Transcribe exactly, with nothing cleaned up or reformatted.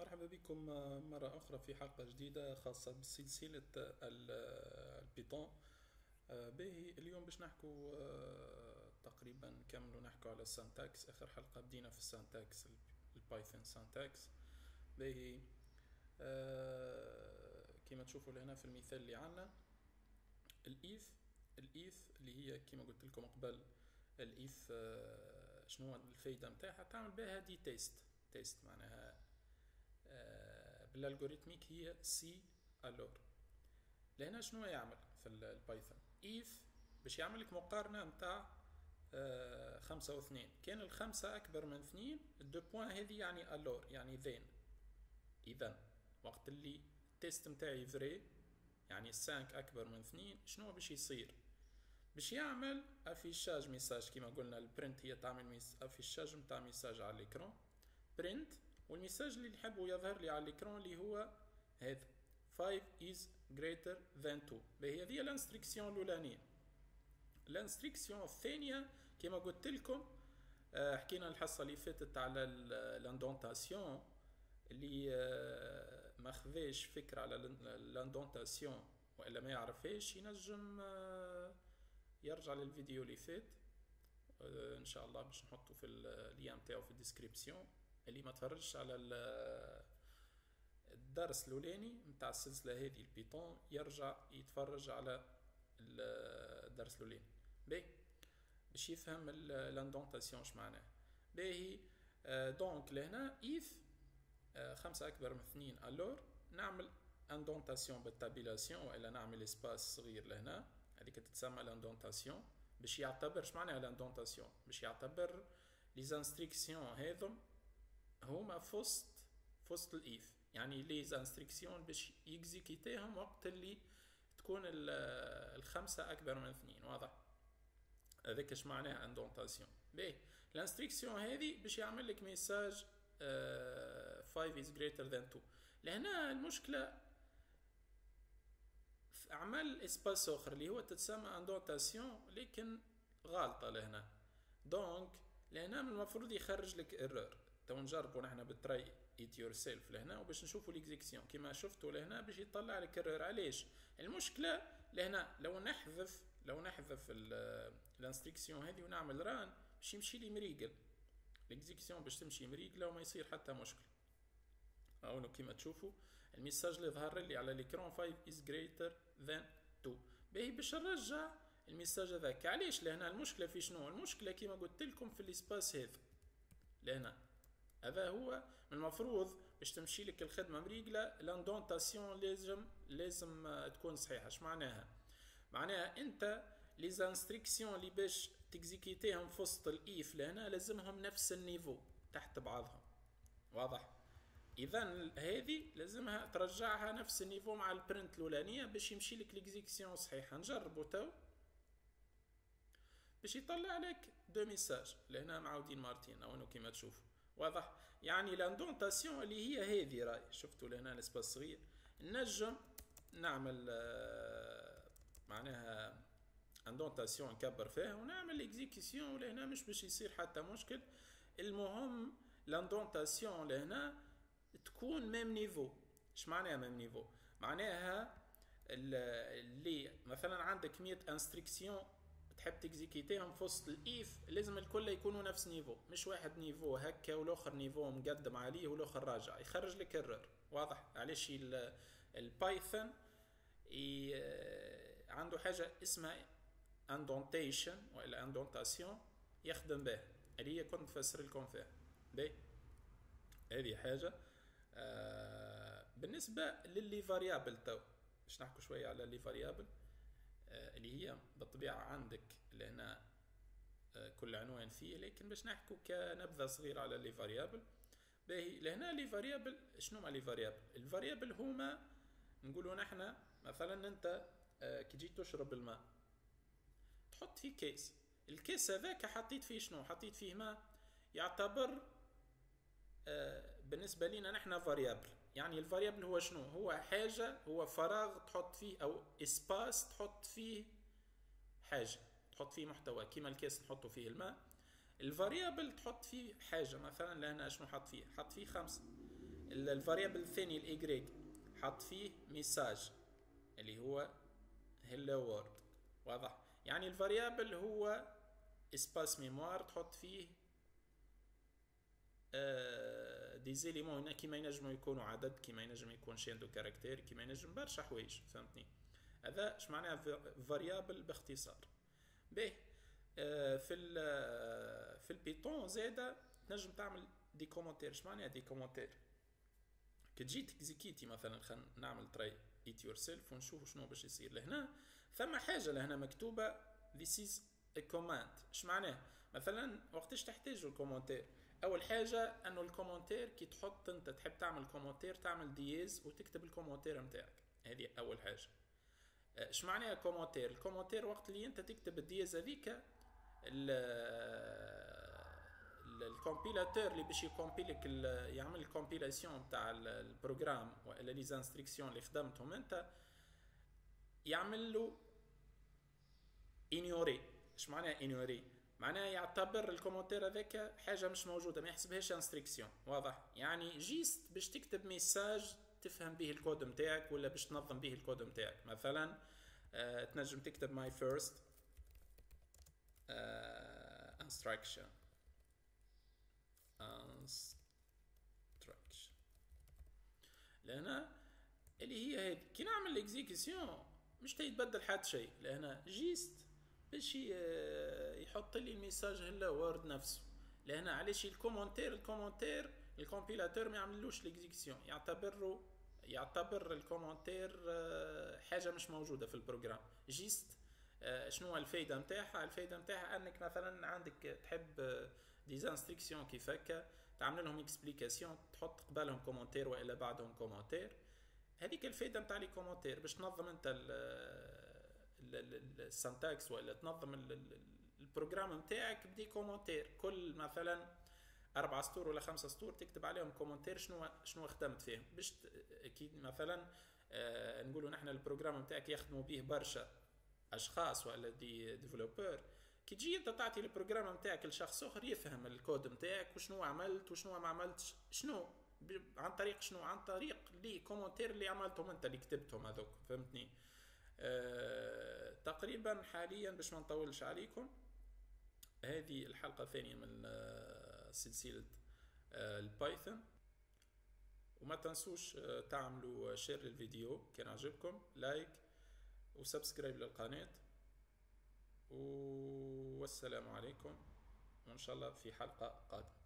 مرحبا بكم مرة أخرى في حلقة جديدة خاصة بسلسلة ال- البيتون. به اليوم باش نحكو آه، تقريبا نكملو نحكو على السانتاكس. آخر حلقة بدينا في السانتاكس، البايثون سانتاكس. به آه، كما تشوفوا هنا في المثال اللي عنا الإيف الإيف اللي هي كما قلت لكم قبل. الإيف آه، شنو الفايدة متاعها؟ تعمل بها دي تيست تيست معناها آه، بالالغوريتميك هي سي الور. لهنا شنو يعمل في البايثون؟ ايف باش يعمل لك مقارنه نتاع آه، خمسة واثنين. كان الخمسة أكبر من اثنين، الدو بوان هذه يعني الور يعني ذين. إذا وقت اللي التيست متاعي فري يعني السانك أكبر من اثنين، شنو باش يصير؟ باش يعمل افيشاج ميساج كما قلنا. البرنت هي تعمل افيشاج نتاع ميساج على الاكران برنت، والميساج اللي نحبه يظهر لي على الاكران اللي هو هذا خمسة is greater than two. هي هذه الانستركسيون الاولانيه. الانستركسيون الثانيه كما قلت لكم آه، حكينا الحصه اللي فاتت على الاندونتاسيون اللي آه، ما خذاش فكره على الاندونتاسيون والا ما يعرفهاش ينجم آه، يرجع للفيديو اللي فات. آه، ان شاء الله باش نحطه في اللين نتاعو في الديسكريبسيون. اللي ما تفرجش على الدرس الاولاني نتاع السلسله هذه البيتون يرجع يتفرج على الدرس الاولاني باهي باش يفهم الاندونتاسيون اش معناه. باهي آه، دونك لهنا ايف آه، خمسة اكبر من اثنين الور نعمل اندونتاسيون بالتابيلاسيون والا نعمل اسباس صغير لهنا، هذيك تتسمى الاندونتاسيون. باش يعتبر اش معناها الاندونتاسيون؟ باش يعتبر لي زانستريكسيون هذم هما فوسط فوسط الايف، يعني لي زانستريكسيون باش يكزيكيتيهم وقت اللي تكون الخمسة اكبر من اثنين. واضح؟ هذاك اش معناها اندونتاسيون. باهي الانستركسيون هذه باش يعمل لك ميساج خمسة is greater than two. لهنا المشكلة عمل اسباس اخر اللي هو تتسمى اندونتاسيون لكن غالطة لهنا. دونك لهنا من المفروض يخرج لك ايرور. تو نجربوا نحن بالتراي ايت يور سيلف لهنا وباش نشوفوا ليكزيكسيون كيما شفتوا لهنا باش يطلع لك ايرور. علاش؟ المشكلة لهنا لو نحذف لو نحذف الانستركسيون هذه ونعمل ران باش يمشي لي مريقل. ليكزيكسيون باش تمشي مريقلة وما يصير حتى مشكل. او كيما تشوفوا الميساج اللي ظهر لي على الاكران خمسة is greater than two. باهي باش نرجع الميساج هذاك. علاش لهنا المشكله في شنو؟ المشكله كيما قلت لكم في الاسباس هذا لهنا. هذا هو من المفروض باش تمشي لك الخدمه مريقله الاندونتاسيون لازم لازم تكون صحيحه. اش معناها؟ معناها انت لي زانستركسيون اللي باش تكزيكيتيهم في وسط الايف لهنا لازمهم نفس النيفو تحت بعضهم. واضح؟ اذا هذه لازمها ترجعها نفس النيفو مع البرنت الاولانيه باش يمشي لك ليكزيكسيون صحيحه. نجربوا تو باش يطلع لك دو ميساج لهنا معاودين مارتين او كيما تشوفوا. واضح؟ يعني لاندونتاسيون اللي هي هذه راي شفتوا لهنا الاسباس صغير. نجم نعمل معناها اندونتاسيون نكبر فيها ونعمل اكزيكسيون لهنا مش باش يصير حتى مشكل. المهم لاندونتاسيون لهنا تكون ميم نيفو. اش معناها ميم نيفو؟ معناها اللي مثلا عندك مية انستركسيون تحب تكزيكيتيهم في وسط الايف لازم الكل يكونوا نفس نيفو، مش واحد نيفو هكا والاخر نيفو مقدم عليه والاخر راجع يخرج لك ايرور. واضح؟ علاش البايثون عنده حاجه اسمها اندونتيشن ولا اندونتاسيون يخدم به اللي هي كنت فسر لكم فيها. باهي هذه حاجه. آه بالنسبه للي فاريابل تو باش نحكوا شويه على اللي فاريابل آه اللي هي بالطبيعه عندك لهنا آه كل عنوان فيه، لكن باش نحكوا كنبذه صغيره على اللي فاريابل. باهي لهنا اللي فاريابل شنو مع اللي فاريابل؟ الفاريابل هما نقولوا نحن مثلا انت آه كي جيت تشرب الماء تحط فيه كيس. الكيس هذاك حطيت فيه شنو؟ حطيت فيه ماء. يعتبر آه بالنسبه لنا نحن فاريابل. يعني الفاريابل هو شنو؟ هو حاجه، هو فراغ تحط فيه او اسباس تحط فيه حاجه، تحط فيه محتوى كيما الكيس نحطوا فيه الماء. الفاريابل تحط فيه حاجه مثلا لهنا شنو حط فيه؟ حط فيه خمسه. الفاريبل الثاني الاي حط فيه ميساج اللي هو hello world. واضح؟ يعني الفاريبل هو اسباس ميموار تحط فيه آه دي زيليمون كيما ينجموا يكونوا عدد، كيما ينجم يكون شين دو كاركتير، كيما ينجم برشا حوايج. فهمتني؟ هذا اش معناها فاريبل باختصار. باهي آه في ال في البيتون زاده تنجم تعمل دي كومونتير. اش معناها دي كومونتير؟ كي تجي تكزيكيتي مثلا، خلينا نعمل تراي ايت يور سيلف ونشوف شنو باش يصير لهنا. ثم حاجه لهنا مكتوبه this is a command. اش معناه؟ مثلا وقتاش تحتاج الكومنتير؟ اول حاجه انه الكومنتير كي تحط انت تحب تعمل كومنتير تعمل دييز وتكتب الكومنتير نتاعك. هذه اول حاجه. اش معناها كومنتير؟ الكومنتير وقت اللي انت تكتب الدييز هذيك الكومبيلاتور اللي باش يكومبيلك يعمل الكومبيلاسيون نتاع البروغرام والا لي انستركسيون اللي خدمتهم انت يعمل له انيوري. اش معناها انيوري؟ معناها يعتبر الكومنتير هذاك حاجه مش موجوده، ما يحسبهاش انستركسيون. واضح؟ يعني جيست باش تكتب ميساج تفهم به الكود نتاعك ولا باش تنظم به الكود نتاعك. مثلا آه تنجم تكتب my first آه instruction instruction لهنا اللي هي هذه. كي نعمل الاكزيكيسيون مش تيتبدل حتى شيء، لهنا جيست باش يحط لي الميساج هلا وورد نفسه. لهنا علاش الكومنتير الكومنتير الكومبيلاتور ما يعملوش الاكزيكيسيون، يعتبره يعتبر الكومنتير حاجه مش موجوده في البروجرام. جيست شنو الفايده نتاعها؟ الفايده نتاعها انك مثلا عندك تحب دي انستركسيون كيف هكا تعمل لهم اكسبليكاسيون تحط قبالهم كومنتير والا بعدهم كومنتير. هذيك الفايده نتاع لي كومنتير باش تنظم انت السنتاكس ولا تنظم البروجرام نتاعك بدي كومنتير. كل مثلا اربع سطور ولا خمسة سطور تكتب عليهم كومنتير شنو شنو خدمت فيهم. باش اكيد مثلا آه نقولوا نحن البروجرام نتاعك يخدموا به برشا اشخاص ولا دي ديفلوبر، كي تجي انت تعطي البروجرام نتاعك لشخص اخر يفهم الكود نتاعك وشنو عملت وشنو ما عملتش شنو عن طريق شنو عن طريق لي كومنتير اللي عملتهم انت اللي كتبتهم هذوك. فهمتني؟ أه تقريبا حاليا باش ما نطولش عليكم هذه الحلقه الثانيه من أه سلسله أه البايثون. وما تنسوش أه تعملوا شير للفيديو كان عجبكم، لايك وسبسكرايب للقناه، والسلام عليكم وان شاء الله في حلقه قادمه.